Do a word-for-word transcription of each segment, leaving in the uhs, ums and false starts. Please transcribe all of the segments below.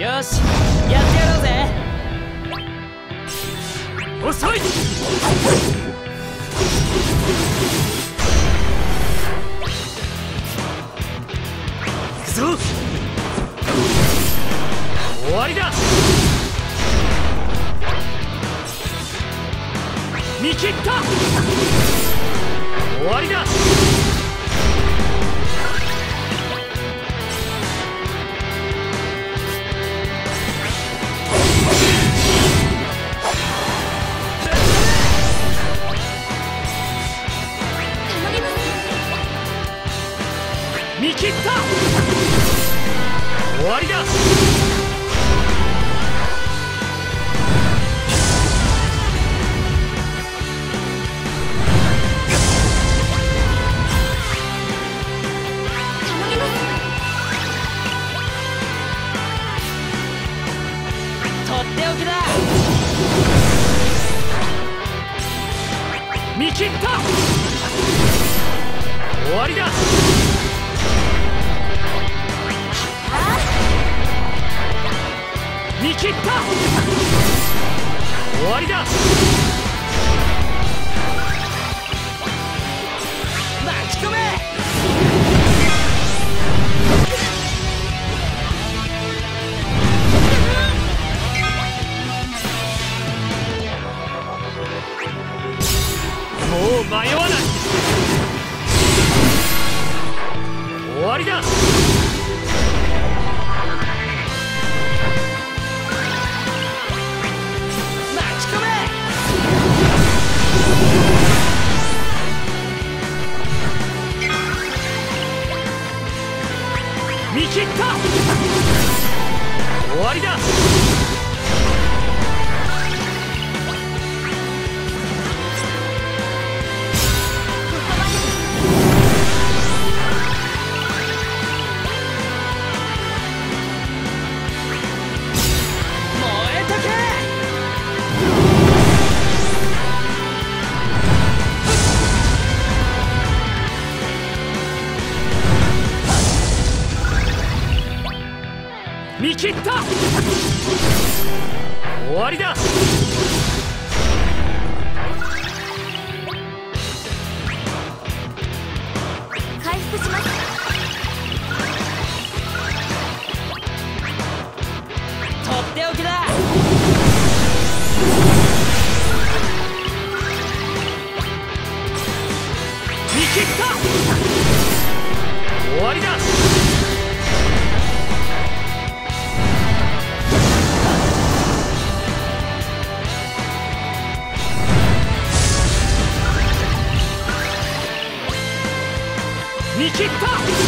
よし、やってやろうぜ。 遅い。行くぞ。終わりだ。見切った。終わりだ。見切った。終わりだ。 とっておきだ。 見切った。終わりだ。見切った。終わりだ。 巻き込め。 もう迷わない。終わりだ。見切った。終わりだ。 燃えたけ。 見切った。終わりだ。 回復します。 とっておきだ。 見切った。終わりだ。見切った。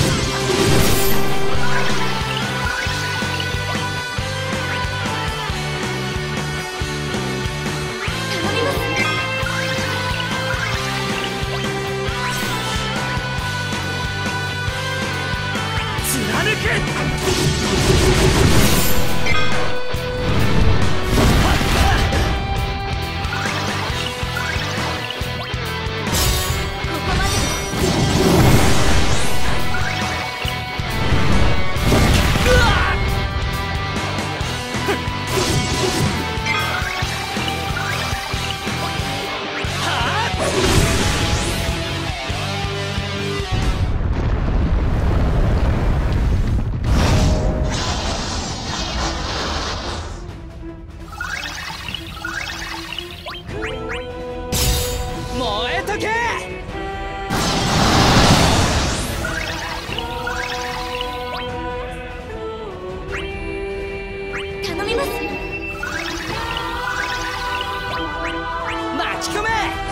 貫け。 燃えとけ。 頼みます。 巻き込め。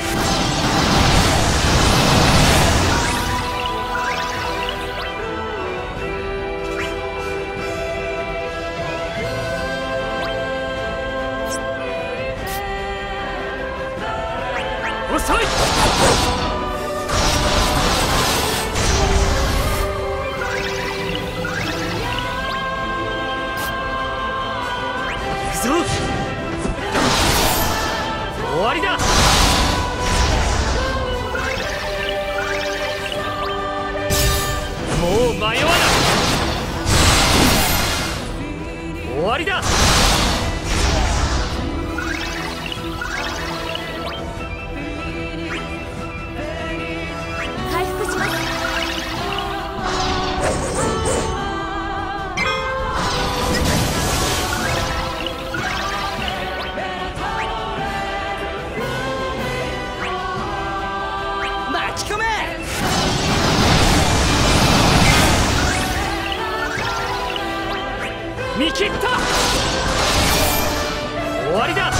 遅い。行くぞ。終わりだ。もう迷わない。終わり終わりだ。 回復します。 巻き込め。 見切った。終わりだ。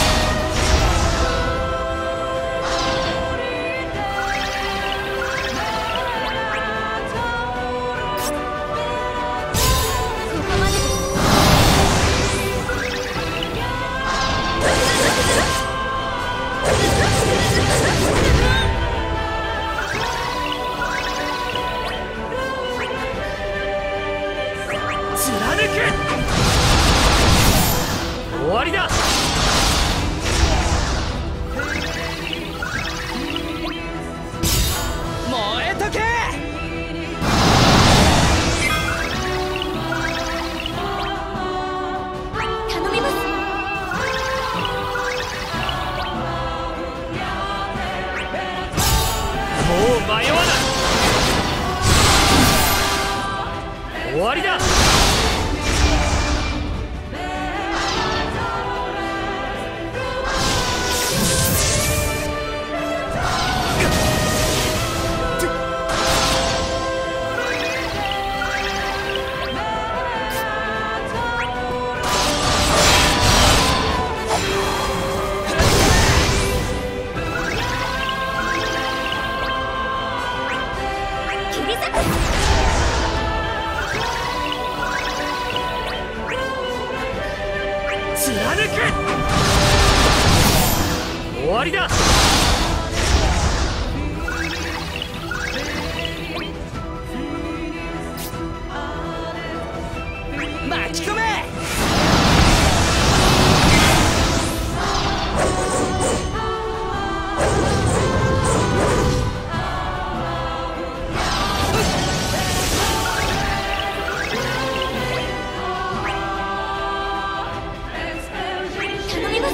ここまでです。 貫け。終わりだ。 燃えとけ。 頼みます。 もう迷わない。終わりだ。 切り裂く。 貫け。終わりだ。 巻き込め。 頼みます。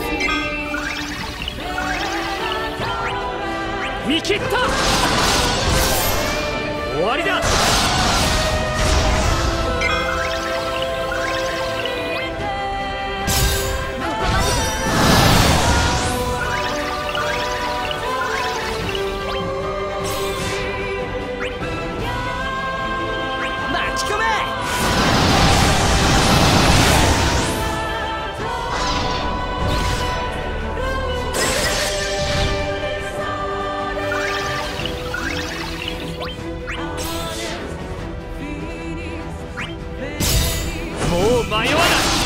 見切った。終わりだ。 巻き込め。 もう迷わない。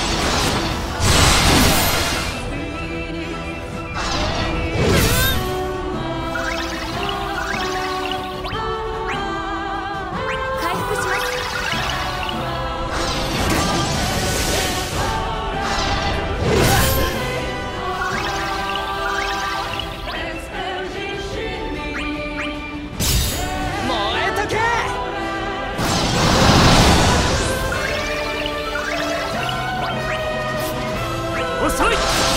回復します。 燃えとけ。 遅い。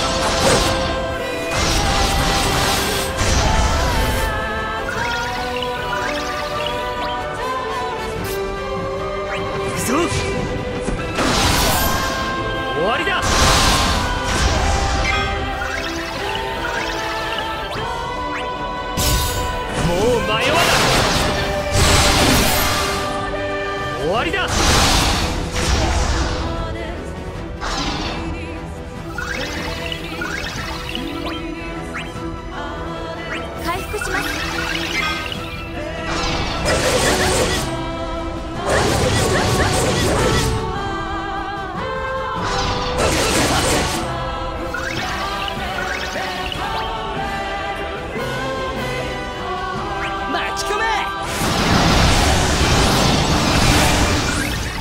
行くぞ。終わりだ。もう迷わない。終わりだ。 回復します。 巻き込め。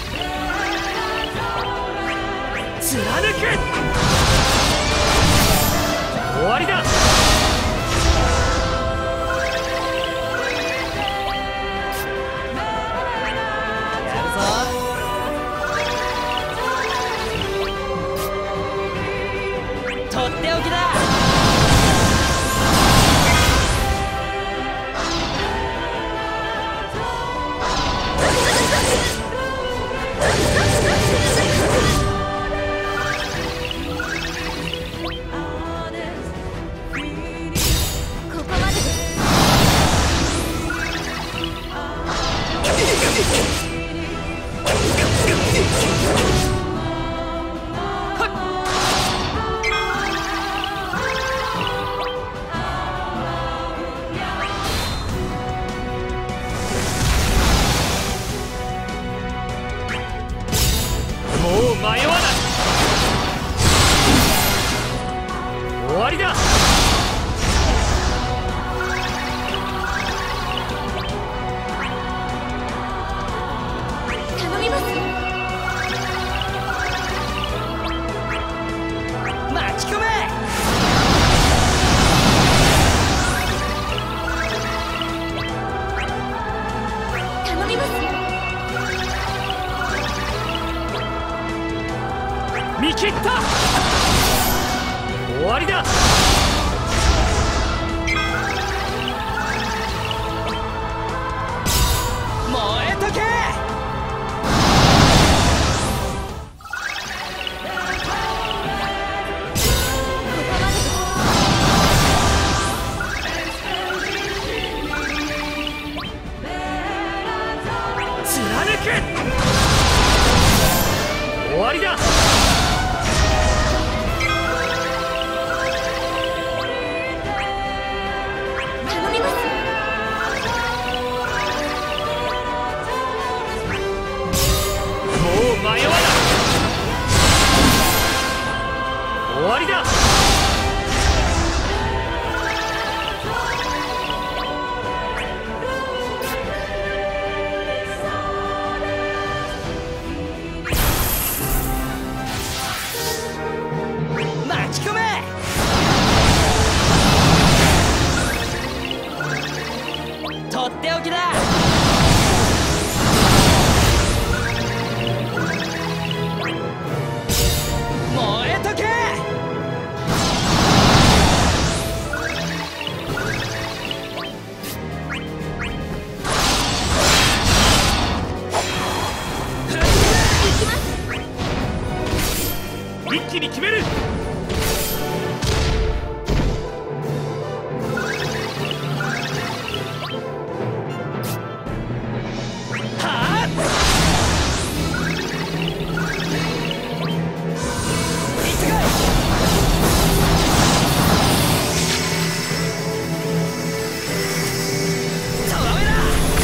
迷わない。終わりだ。 頼みます。 巻き込め。 頼みます。 見切った。終わりだ。 燃えとけ。 貫け。終わりだ。 頼みます。 もう迷わない。終わりだ。 巻き込め。とっておきだ。燃えとけ。 行きます。 一気に決める。 はあ。行ってこい。とどめだ。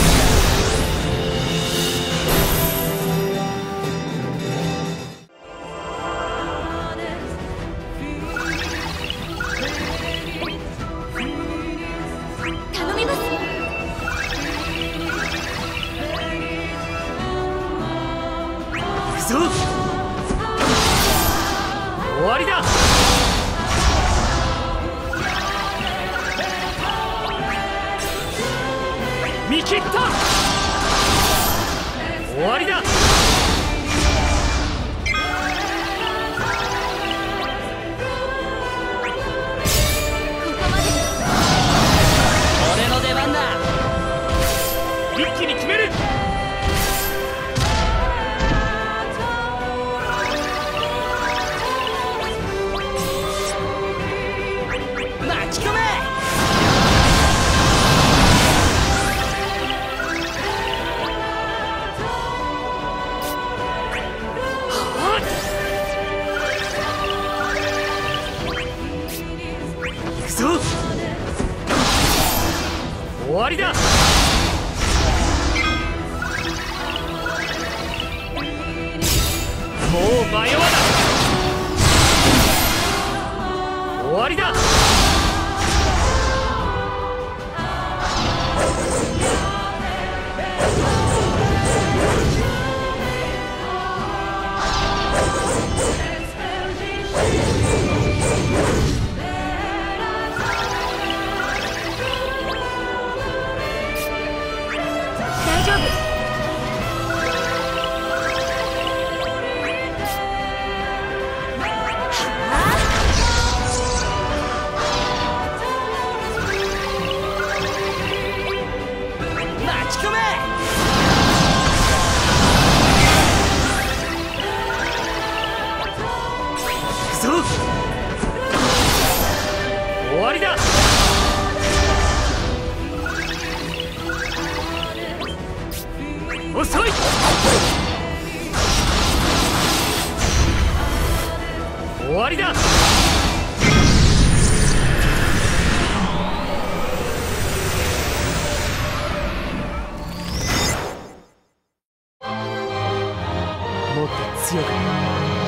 頼みます。 行くぞ。終わりだ。見切った。終わりだ。 ここまでです。 俺の出番だ。 一気に決める。 巻き込め。 はっ。行くぞ。終わりだ。もう迷わない。終わりだ。 強く